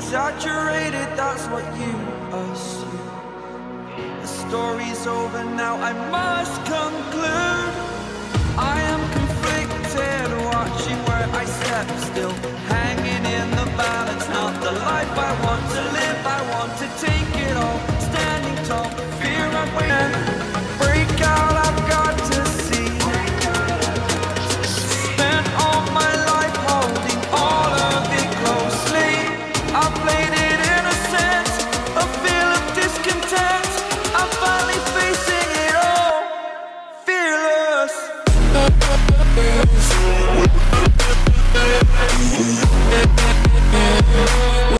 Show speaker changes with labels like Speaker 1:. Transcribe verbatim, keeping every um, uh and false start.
Speaker 1: exaggerated, that's what you assume. The story's over now, I must conclude. I am conflicted, watching where I step still, hanging in the balance, not the life I want to live. I want to take it all, standing tall, fear I'm waiting. Break out, I've got to see. Spent all my life holding all of it closely. I played it innocent, a feel of discontent. I'm finally facing it all, fearless. Yeah.